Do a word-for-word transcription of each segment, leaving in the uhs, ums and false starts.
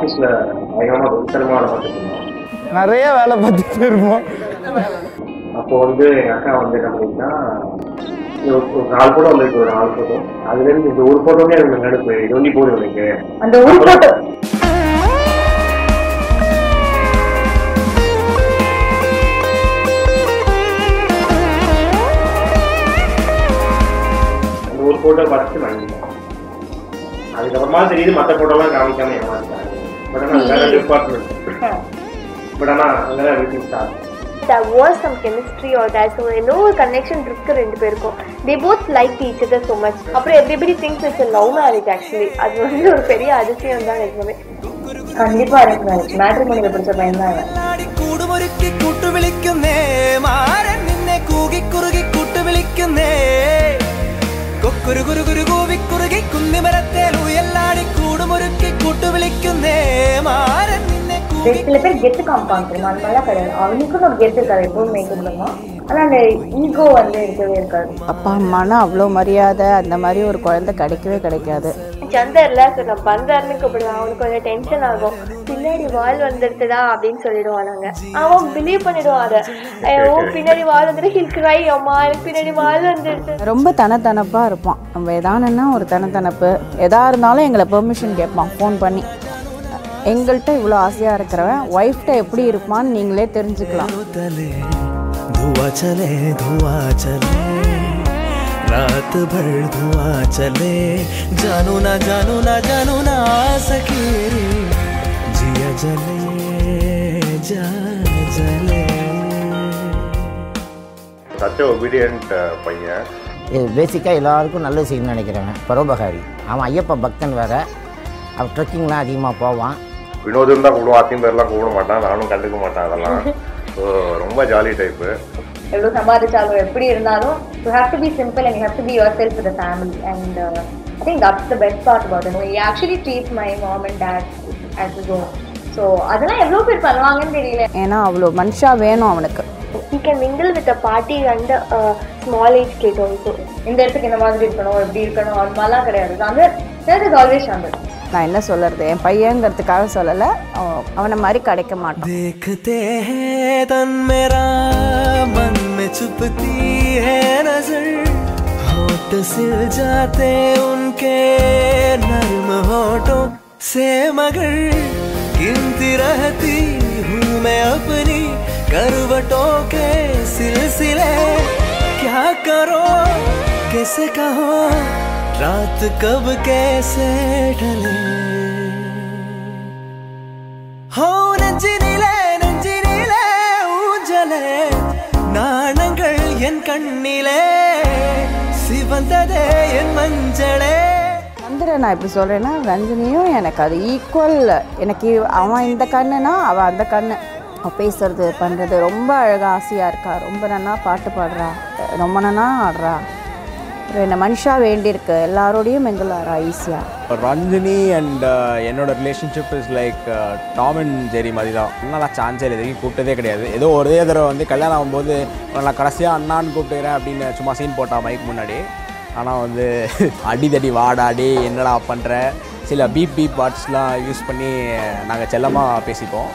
ஆஃபீஸில் பயங்கரமாக வெறுத்தனமாக வேலை பார்த்துட்டு இருந்தோம். நிறைய வேலை பார்த்துட்டு இருப்போம். அப்போ வந்து எங்கள் அக்கா வந்து என்ன பண்ணிங்கன்னா ஒரு நாலு போட்டோ வந்துருக்கு, ஒரு நாலு போட்டோ. அதுலேருந்து இந்த ஒரு போட்டோவே எனக்கு நடுப்பு இது வந்து போதும் எனக்கு அந்த ஒரு போட்டோ அந்த ஒரு போட்டோ பார்த்துட்டு வாங்கிட்டோம். அதுக்கப்புறமா தெரியுது மற்ற போட்டோலாம் காமிக்காம ஏமாட்டாங்க. பட் ஆனால் வேற டிபார்ட்மெண்ட் பட் ஆனால் அங்கே everything start. There was some chemistry or that, so you know connection இருக்கு ரெண்டு பேருக்கும். They both liked each other so much. அப்புறம் everybody thinks it's a love marriage actually. அது வந்து ஒரு பெரிய அதிசயம் தான் நிஜமே. கண்டிப்பா அரேஞ்ச் மேரேஜ். மேட்ரிமோனில பிடிச்ச பையன் தான் கூடுமுறுக்கி கூட்டு விളിക്കുന്നേ മാരൻ നിന്നെ കൂകി കുറുകി കൂട്ട് വിളിക്കുന്നേ കൊക്കുരു കുരു കുരു കൂവി കുറുകി കുന്നിമരത്തേൽ ഉയല്ലാടി കൂടുമുറുക്കി കൂട്ട് വിളിക്കുന്നേ മാരൻ നിന്നെ കൂകി. சில பேர் கெத்து காமிப்பாங்க தெரியுமா, அந்த மாதிரிலாம் கிடையாது. அவனுக்குன்னு ஒரு கெத்து இருக்காது எப்பவுமே குடும்பமா. ஆனா அந்த ஈகோ வந்து இருக்கவே இருக்காது. அப்பா அம்மானா அவ்வளோ மரியாதை, அந்த மாதிரி ஒரு குழந்தை கிடைக்கவே கிடைக்காது. சந்தர்ல நான் பந்தாருன்னு கூப்பிடுவேன். அவனுக்கு கொஞ்சம் டென்ஷன் ஆகும். பின்னாடி வால் வந்துடுதுடா அப்படின்னு சொல்லிடுவான். நாங்க அவன் பிலீவ் பண்ணிடுவான் அதை. பின்னாடி வால் வந்துட்டு ஹில் கிரை, அம்மா எனக்கு பின்னாடி வால் வந்துடுது. ரொம்ப தனத்தனப்பா இருப்பான். நம்ம எதானுன்னா ஒரு தனத்தனப்பு, எதா இருந்தாலும் எங்களை பெர்மிஷன் கேட்பான் ஃபோன் பண்ணி. எங்கள்கிட்ட இவ்வளோ ஆசையாக இருக்கிறவன் ஒய்ஃப்ட்ட எப்படி இருப்பான்னு நீங்களே தெரிஞ்சுக்கலாம். धुआं चले धुआं चले रात भर धुआं चले जानू ना जानू ना जानू ना सके रे जिया जले जा जले. சச்ச ஒபீடியன்ட் பையன். இது பேசிக்காக எல்லாருக்கும் நல்லது செய்யணும்னு நினைக்கிறேன். பரோபகாரி. அவன் ஐயப்பா பக்தன் வேறு. அவன் ட்ரெக்கிங்லாம் அதிகமாக போவான். வினோதம் தான் கூப்பிடுவான், அத்தையும் பேர்லாம் கூப்பிட மாட்டான், நானும் கண்டுக்க மாட்டேன் அதெல்லாம். ஸோ ரொம்ப ஜாலி டைப்பு. எவ்வளோ சம்பாதிச்சாலும் எப்படி இருந்தாலும் you have to be simple and you have to be yourself with the family, and uh, I think that's the best part about it. He actually treats my mom and dad as his own. So அதெல்லாம் எவ்வளோ பேர் பண்ணுவாங்கன்னு தெரியல. ஏன்னா அவ்வளோ மனுஷா வேணும் அவனுக்கு. He can mingle with a party and a small age kid also. இந்த இடத்துக்கு இந்த மாதிரி இருக்கணும், எப்படி இருக்கணும், அது மாதிரிலாம் கிடையாது. அந்த there is always Chandar. நான் என்ன சொல்கிறது, என் பையங்கிறதுக்காக சொல்லலை, அவனை மாதிரி கிடைக்க மாட்டான். देखते हैं तन मेरा मन में छुपती है नजर होठ सिल जाते उनके नर्म होठों से मगर गिनती रहती हूँ मैं अपनी करवटों के सिलसिले क्या करो कैसे कहो रात कब कैसे ढले हो நெஞ்சினிலே நெஞ்சினிலே ஊஞ்சலே நாணங்கள் என் கண்ணிலே சிவந்ததே என் மஞ்சளே. சந்திரன் நான் இப்படி சொல்கிறேன்னா ரஞ்சினியும் எனக்கு அது ஈக்குவல். எனக்கு அவன் இந்த கண்ணுனா அவன் அந்த கண்ணு. அவன் பேசுறது பண்ணுறது ரொம்ப அழகாக ஆசையாக இருக்கா, ரொம்ப நல்லா பாட்டு பாடுறா, ரொம்ப நல்லா ஆடுறா. என்ன மனுஷா வேண்டியிருக்கு, எல்லாரோடையும் மிங்கிள் ஆறா ஈஸியாக. ரஞ்சினி அண்ட் என்னோட relationship is like Tom and Jerry மாதிரி தான். நல்லா சான்ஸே இல்லை, எதுவும் கூப்பிட்டதே கிடையாது. ஏதோ ஒரே தடவை வந்து கல்யாணம் ஆகும்போது நான் கடைசியாக அண்ணான்னு கூப்பிட்டுக்கிறேன் அப்படின்னு சும்மா சீன் போட்டான் மைக் முன்னாடி. ஆனால் வந்து அடிதடி வாடாடி என்னடா பண்ணுற சில பீப் பீப் வாட்ஸ்லாம் யூஸ் பண்ணி நாங்கள் செல்லமாக பேசிப்போம்.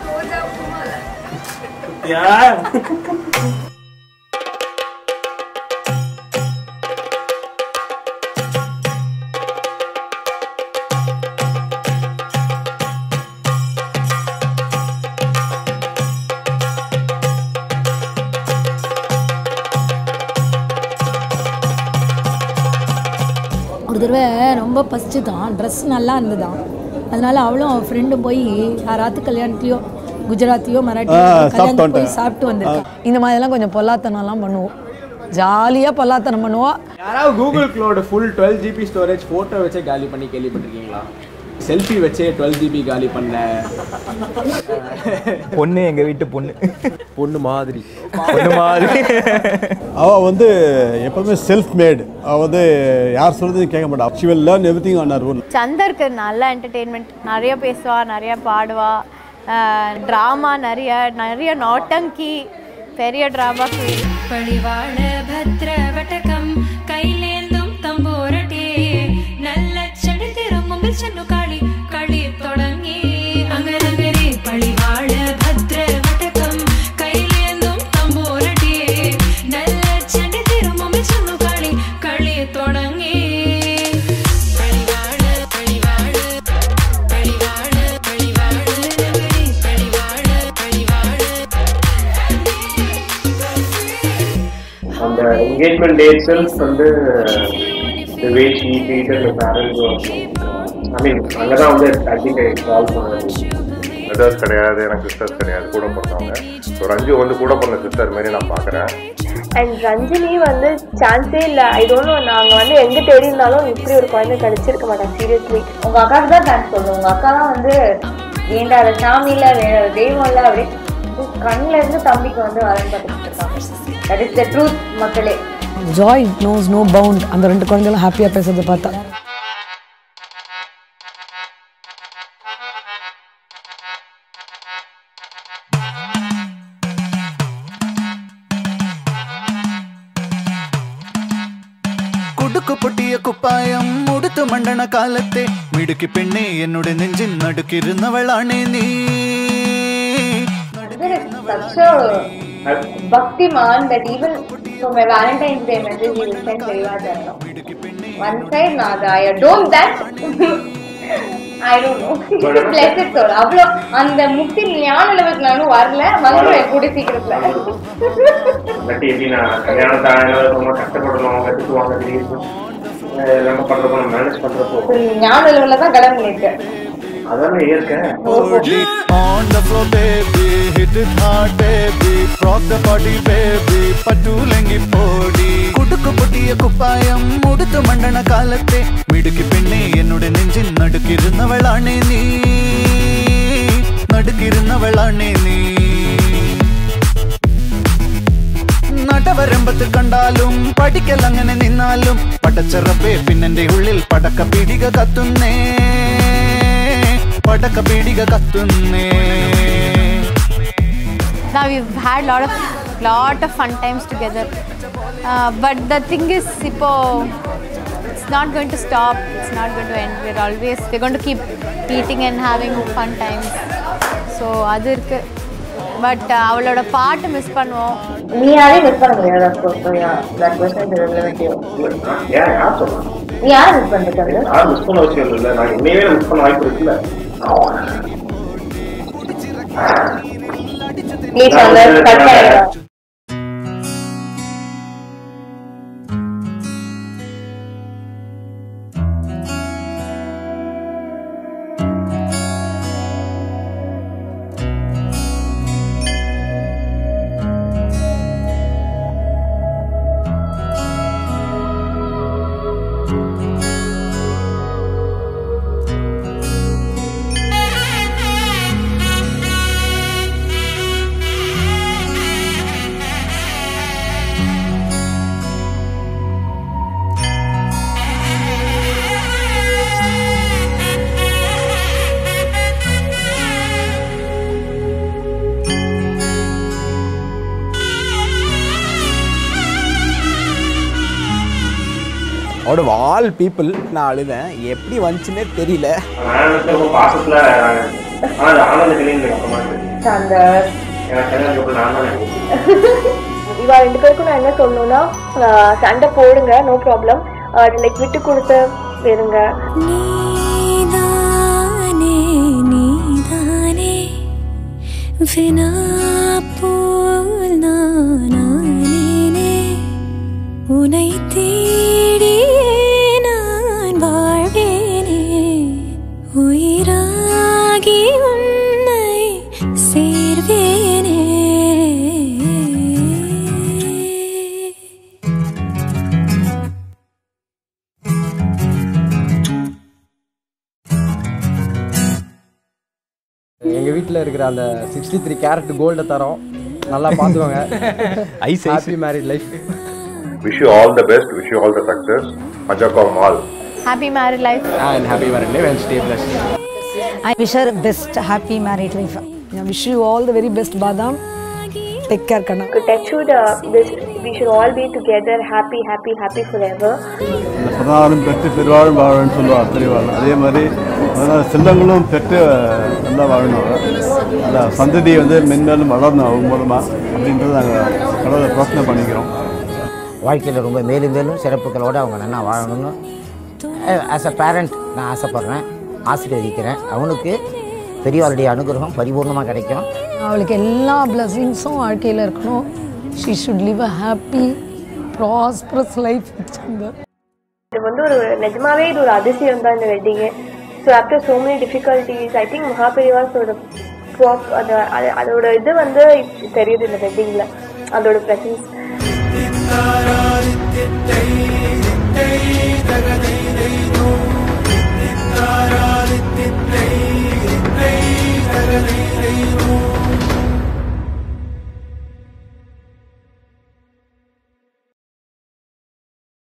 ஒரு தடவை ரொம்ப ஃபஸ்ட்டு தான் ட்ரெஸ் நல்லா இருந்ததுதான். அதனால அவளும் அவன் ஃப்ரெண்டும் போய் யாராவது கல்யாணத்துலையோ குஜராத்தியோ மராட்டியோ கல்யாணத்துக்கு போய் சாப்பிட்டு வந்திருக்கோம். இந்த மாதிரிலாம் கொஞ்சம் பொல்லாத்தனம்லாம் பண்ணுவோம், ஜாலியாக பொல்லாத்தனம் பண்ணுவோம். யாராவது கூகுள் க்ளோட full twelve GB storage photo வச்சே காலி பண்ணி கேள்விப்பட்டிருக்கீங்களா? செல்ஃபி வச்சே டுவெல் ஜிபி காலி பண்ண பொண்ணு, எங்கள் வீட்டு பொண்ணு பொண்ணு மாதிரி பொண்ணு மாதிரி அவள் வந்து எப்பவுமே செல்ஃப் மேடு. அவள் வந்து யார் சொல்கிறதையும் கேட்க மாட்டாள். She will learn everything on her own. சந்தருக்கு நல்ல என்டர்டெயின்மெண்ட், நிறைய பேசுவா, நிறைய பாடுவா, ட்ராமா நிறைய நிறைய நாட்டங்கி, பெரிய ட்ராமா குயின். பழிவாழ பத்ர வட்டகம் கையிலேந்தும் தம்போரட்டே நல்ல செடி திரும்பும் சென்னு காளி களி தொடங்கி engagement day itself வந்து the way she treated her parents was, I mean, அங்கதான் வந்து I think I call பண்ணது. பிரதர்ஸ் கிடையாது, எனக்கு சிஸ்டர்ஸ் கிடையாது, கூட பிறந்தவங்க. ஸோ ரஞ்சு வந்து கூட பிறந்த சிஸ்டர் மாதிரி நான் பார்க்குறேன். அண்ட் ரஞ்சினி வந்து சான்ஸே இல்லை. ஐ டோன்ட் நோ, நாங்கள் வந்து எங்கே தேடி இருந்தாலும் இப்படி ஒரு குழந்தை கிடைச்சிருக்க மாட்டேன். சீரியஸ்லி உங்கள் அக்காவுக்கு தான் தேங்க்ஸ் சொல்லுவோம். உங்கள் அக்கா தான் வந்து வேண்டாத சாமி இல்லை, வேண்டாத தெய்வம் இல்லை, அப்படியே கண்ணில் இருந்து தம்பிக்கு வந்து வரன்னு பார்த்துட்டு இருக்காங்க. தட் இஸ் த ட்ரூத் மக்களே. Joy knows no bound. அந்த ரெண்டு குழந்தைகளும் ஹாப்பியாக பேசுறதை பார்த்தா കുടുക്കു പൊട്ടിയ കുപ്പായം മുടുത്തു മണ്ടണ കാലത്തെ മിടുക്കി പെണ്ണെ എന്നോട് നെഞ്ചിൻ നടുക്കിരുന്നവളാണേ നീ. Bhaktiman that even for my Valentine's Day message he will send Perivajanam. One side Naga, I adore that. I don't know. Blessed soul. அவ்வளோ அந்த முக்தி ஞான அளவுக்கு நானும் வரல, வந்துடும் கூட சீக்கிரத்துல. பட் எப்படின்னா கல்யாணத்தான ரொம்ப கஷ்டப்படணும், கற்றுக்குவாங்க, எல்லாமே பண்றப்போ நம்ம மேனேஜ் பண்றப்போ ஞான அளவுல தான் கல்யாணம் பண்ணிருக்கேன். அதானே இயற்கை. On the floor baby, hit it hard baby, rock the body baby, பட்டுலங்கி போடி. குடுக்கு பொட்டிய குப்பாயம் முடுத்து மண்டன காலத்தே மிடுக்கி பெண்ணே என்னோட நெஞ்சின் நடுக்கிருந்தவளானே நீ, നടുക്കിരുന്നവളാണേ നീ. നടവരമ്പത്ത് കണ്ടാലും പഠിക്കൽ അങ്ങനെ നിന്നാലും പടച്ചറപ്പേ പിന്നെന്റെ ഉള്ളിൽ പടക്ക പീടിക കത്തുന്നേ, പടക്ക പീടിക കത്തുന്നേ. Now we've had lot of lot of fun times together, uh, but the thing is ipo it's not going to stop, it's not going to end. We're always we're going to keep eating and having fun times. So adu irukku, but avaloda part miss பண்ணுவோம். நீ யாரையும் miss பண்ண முடியாது. of course, so yeah, that question is relevant to you. யார் யார் சொல்றா? நீ யாரை மிஸ் பண்ணிருக்காங்க? யார் மிஸ் பண்ண அவசியம் இல்லை. நான் என்னையே மிஸ் பண்ண வாய்ப்பு இருக்குல்ல. ப்ளீஸ் அந்த கட் ஆயிடுங்க. அவுட் ஆஃப் ஆல் பீப்புள் நான் அழுதேன். எப்படி வந்துச்சுன்னே தெரியல. பாசத்துல இவா ரெண்டு பேருக்கும் நான் என்ன சொல்லணும்னா, சண்டை போடுங்க, நோ ப்ராப்ளம், லைக் விட்டு கொடுத்து இருங்க. உனை தேடியே நான் வாழ்வேனே, உயிராகி உன்னை சேர்வேனே. எங்கள் வீட்டில் இருக்கிற அந்த சிக்ஸ்டி த்ரீ கேரட் கோல்டை தரோம், நல்லா பார்த்துக்கோங்க. ஐஸ் happy married life. Wish you all the best. Wish you all the success. Majakom all. Happy married life. And happy married life and stay blessed. I wish her best happy married life. I wish you all the very best, Badam. Take care, Kanna. To touch wood, uh, this, we should all be together, happy, happy, happy forever. பதினாறும் பெற்று பெருவாழும் வாழணும்னு சொல்லுவாள் பெரியவாள். அதே மாதிரி செல்லங்களும் பெற்று நல்லா வாழணும், அந்த சந்ததியை வந்து மென்மேலும் வளரணும் அவங்க மூலமாக அப்படின்றது நாங்கள் கடவுளை பிரார்த்தனை பண்ணிக்கிறோம். வாழ்க்கையில் ரொம்ப மேலும் மேலும் சிறப்புகளோடு அவங்க நல்லா வாழணும்னு ஆஸ் அ பேரண்ட் நான் ஆசைப்பட்றேன், ஆசீர்வதிக்கிறேன். அவனுக்கு பெரியவாளுடைய அனுகிரகம் பரிபூர்ணமாக கிடைக்கும். அவளுக்கு எல்லா பிளஸிங்ஸும் வாழ்க்கையில் இருக்கணும். She should live a happy prosperous life வச்சுங்க. இது வந்து ஒரு நிஜமாவே இது ஒரு அதிசயம் தான் இந்த wedding. So after so many difficulties I think மகாபெரிவாஸோட அது அதோட இது வந்து தெரியுது இந்த வெட்டிங்கில், அதோட ப்ரெசன்ஸ்.